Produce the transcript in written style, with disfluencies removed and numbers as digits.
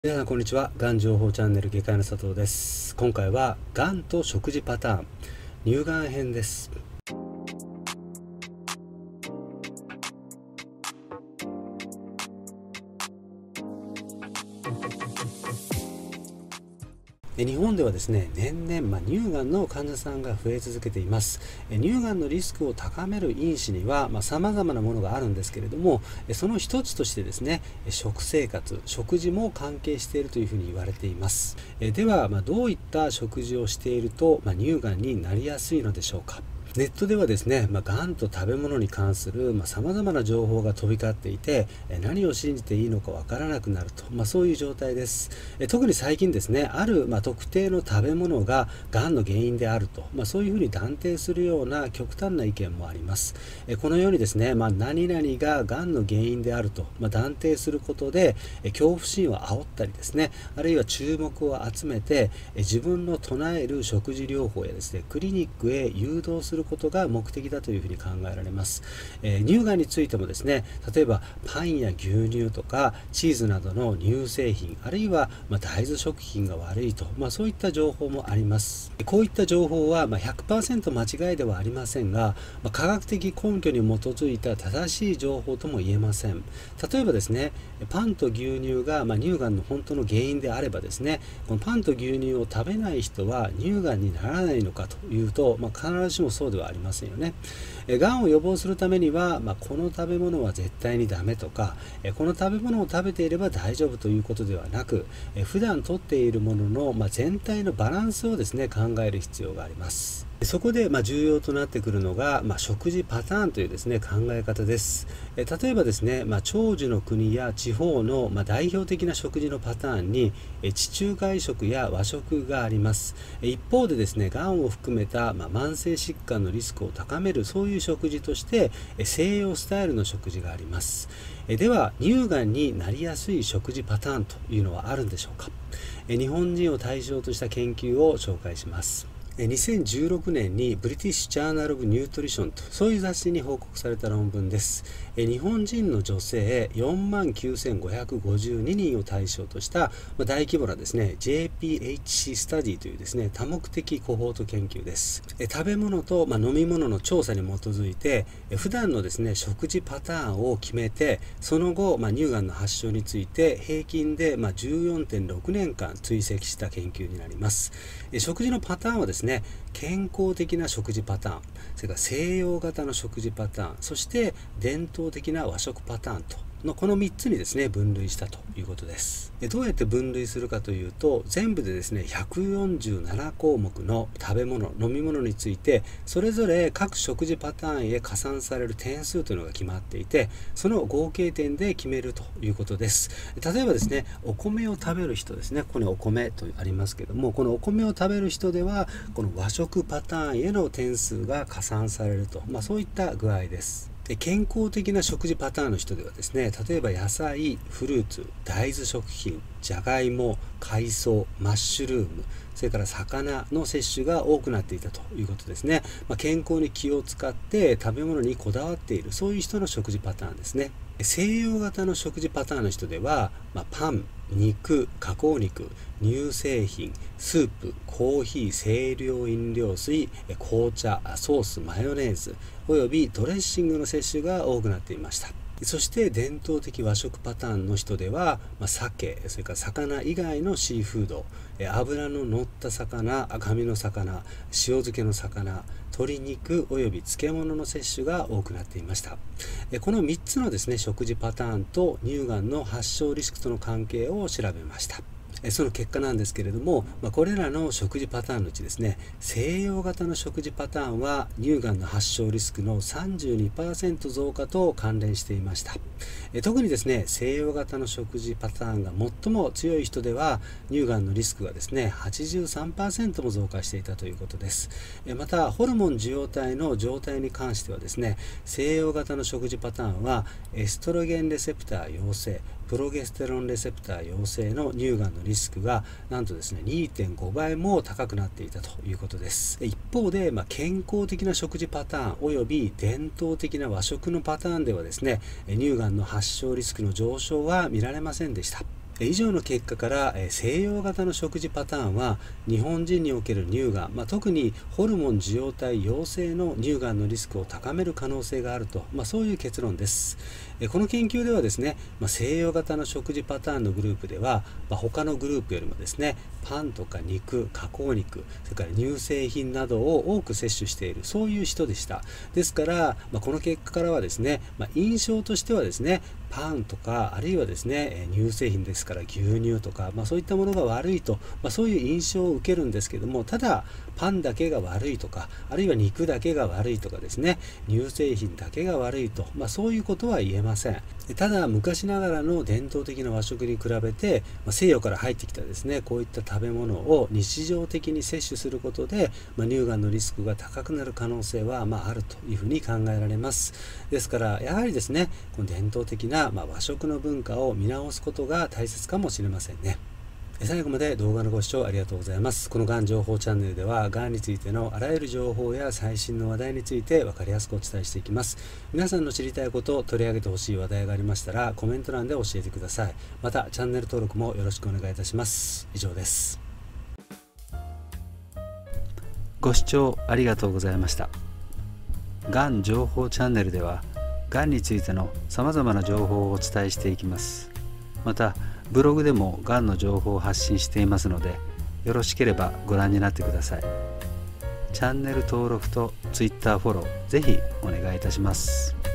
皆さんこんにちは。がん情報チャンネル外科医の佐藤です。今回はがんと食事パターン乳がん編です。日本ではですね、年々、乳がんの患者さんが増え続けています。乳がんのリスクを高める因子には様々なものがあるんですけれども、その一つとしてですね、食生活、食事も関係しているというふうに言われています。では、どういった食事をしていると、乳がんになりやすいのでしょうか。ネットではですね、がんと食べ物に関する様々な情報が飛び交っていて、何を信じていいのかわからなくなると、そういう状態です。特に最近ですね、ある特定の食べ物ががんの原因であると、そういうふうに断定するような極端な意見もあります。このようにですね、何々ががんの原因であると、断定することで、恐怖心を煽ったりですね、あるいは注目を集めて、自分の唱える食事療法やですね、クリニックへ誘導することが目的だというふうに考えられます。乳がんについてもですね、例えばパンや牛乳とかチーズなどの乳製品、あるいは大豆食品が悪いと、そういった情報もあります。こういった情報は100% 間違いではありませんが、科学的根拠に基づいた正しい情報とも言えません。例えばですね、パンと牛乳が乳がんの本当の原因であればですね、このパンと牛乳を食べない人は乳がんにならないのかというと、必ずしもそうではありませんよね。がんを予防するためには、この食べ物は絶対にダメとか、この食べ物を食べていれば大丈夫ということではなく、普段とっているものの、全体のバランスをですね、考える必要があります。そこで重要となってくるのが、食事パターンというですね、考え方です。例えばですね、長寿の国や地方の代表的な食事のパターンに地中海食や和食があります。一方でですね、がんを含めた慢性疾患のリスクを高めるそういう食事として西洋スタイルの食事があります。では乳がんになりやすい食事パターンというのはあるんでしょうか。日本人を対象とした研究を紹介します。2016年にブリティッシュ・ジャーナル・オブ・ニュートリションとそういう雑誌に報告された論文です。日本人の女性49,552人を対象とした大規模なですね JPHC スタディというですね多目的コホート研究です。食べ物と飲み物の調査に基づいて普段のですね食事パターンを決めて、その後乳がんの発症について平均で14.6年間追跡した研究になります。食事のパターンはですね、健康的な食事パターン、それから西洋型の食事パターン、そして伝統的な和食パターンとのこの3つにですね分類したということです。どうやって分類するかというと、全部でですね147項目の食べ物飲み物についてそれぞれ各食事パターンへ加算される点数というのが決まっていて、その合計点で決めるということです。例えばですね、お米を食べる人ですね、ここにお米とありますけども、このお米を食べる人ではこの和食パターンへの点数が加算されると、そういった具合です。健康的な食事パターンの人ではですね、例えば野菜、フルーツ、大豆食品、じゃがいも、海藻、マッシュルーム、それから魚の摂取が多くなっていたということですね。健康に気を使って食べ物にこだわっている、そういう人の食事パターンですね。西洋型の食事パターンの人では、パン、肉、加工肉、乳製品、スープ、コーヒー、清涼飲料水、紅茶、ソース、マヨネーズおよびドレッシングの摂取が多くなっていました。そして伝統的和食パターンの人では、鮭、それから魚以外のシーフード、脂の乗った魚、赤身の魚、塩漬けの魚、鶏肉および漬物の摂取が多くなっていました。この3つのですね食事パターンと乳がんの発症リスクとの関係を調べました。その結果なんですけれども、これらの食事パターンのうちですね、西洋型の食事パターンは乳がんの発症リスクの 32% 増加と関連していました。特にですね、西洋型の食事パターンが最も強い人では乳がんのリスクがですね 83% も増加していたということです。またホルモン受容体の状態に関してはですね、西洋型の食事パターンはエストロゲンレセプター陽性、プロゲステロンレセプター陽性の乳がんのリスクがなんとですね 2.5 倍も高くなっていたということです。一方で、健康的な食事パターンおよび伝統的な和食のパターンではですね、乳がんの発症リスクの上昇は見られませんでした。 以上の結果から西洋型の食事パターンは日本人における乳がん、特にホルモン受容体陽性の乳がんのリスクを高める可能性があると、そういう結論です。この研究ではですね、西洋型の食事パターンのグループでは、他のグループよりもですね、パンとか肉、加工肉、それから乳製品などを多く摂取している、そういう人でした。ですから、この結果からはですね、印象としてはですね、パンとかあるいはですね、乳製品ですから牛乳とか、そういったものが悪いと、そういう印象を受けるんですけども、ただパンだけが悪いとか、あるいは肉だけが悪いとかですね、乳製品だけが悪いと、そういうことは言えません。ただ昔ながらの伝統的な和食に比べて、西洋から入ってきたですね、こういった食べ物を日常的に摂取することで、乳がんのリスクが高くなる可能性はあるというふうに考えられます。ですからやはりですね、この伝統的な和食の文化を見直すことが大切かもしれませんね。最後まで動画のご視聴ありがとうございます。このがん情報チャンネルでは、がんについてのあらゆる情報や最新の話題について分かりやすくお伝えしていきます。皆さんの知りたいこと、取り上げてほしい話題がありましたら、コメント欄で教えてください。また、チャンネル登録もよろしくお願いいたします。以上です。ご視聴ありがとうございました。がん情報チャンネルでは、がんについてのさまざまな情報をお伝えしていきます。また、ブログでもがんの情報を発信していますので、よろしければご覧になってください。チャンネル登録と Twitter フォロー、ぜひお願いいたします。